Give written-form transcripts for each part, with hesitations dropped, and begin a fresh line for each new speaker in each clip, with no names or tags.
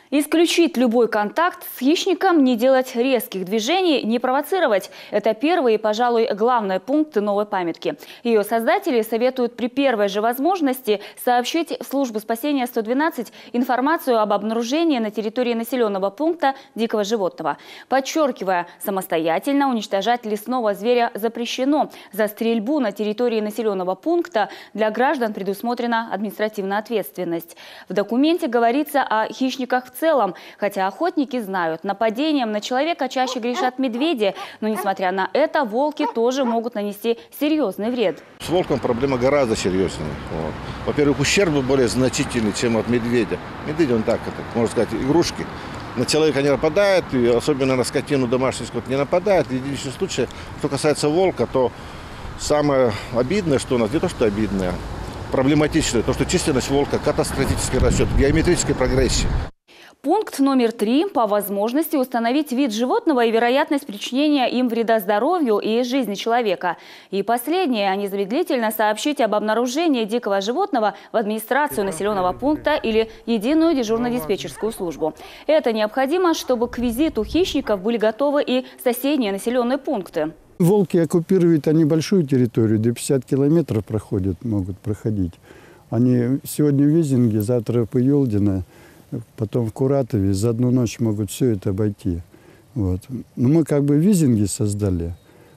Исключить любой контакт с хищником, не делать резких движений, не провоцировать – это первый и, пожалуй, главный пункт новой памятки. Ее создатели советуют при первой же возможности сообщить в службу спасения 112 информацию об обнаружении на территории населенного пункта дикого животного. Подчеркивая, самостоятельно уничтожать лесного зверя запрещено. За стрельбу на территории населенного пункта для граждан предусмотрена административная ответственность. В документе говорится о хищниках в целом, хотя охотники знают, нападением на человека чаще грешат медведи, но несмотря на это, волки тоже могут нанести серьезный вред.
С волком проблема гораздо серьезнее. Вот. Во-первых, ущерб более значительный, чем от медведя. Медведь, он так, это, можно сказать, игрушки. На человека не нападает, и особенно на скотину, домашний скот не нападает. В единичном случае, что касается волка, то самое обидное, что у нас, не то что обидное, проблематичное, то, что численность волка катастрофически растет, геометрической прогрессии.
Пункт номер 3. По возможности установить вид животного и вероятность причинения им вреда здоровью и жизни человека. И последнее. Незамедлительно сообщить об обнаружении дикого животного в администрацию населенного пункта или единую дежурно-диспетчерскую службу. Это необходимо, чтобы к визиту хищников были готовы и соседние населенные пункты.
Волки оккупируют они большую территорию, до 50 километров могут проходить. Они сегодня в Визинге, завтра в Пойолдино, потом в Куратове, за одну ночь могут все это обойти. Вот. Но мы как бы Визинги создали,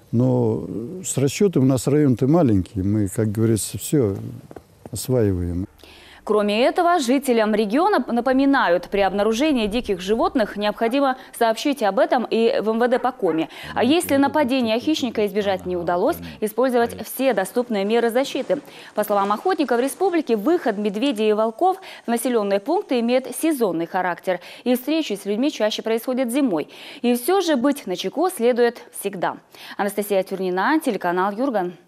но с расчетом у нас район-то маленький, мы, как говорится, все осваиваем.
Кроме этого, жителям региона напоминают, при обнаружении диких животных необходимо сообщить об этом и в МВД по Коми. А если нападения хищника избежать не удалось, использовать все доступные меры защиты. По словам охотников республики, выход медведей и волков в населенные пункты имеет сезонный характер. И встречи с людьми чаще происходят зимой. И все же быть начеку следует всегда. Анастасия Тюрнина, телеканал Юрган.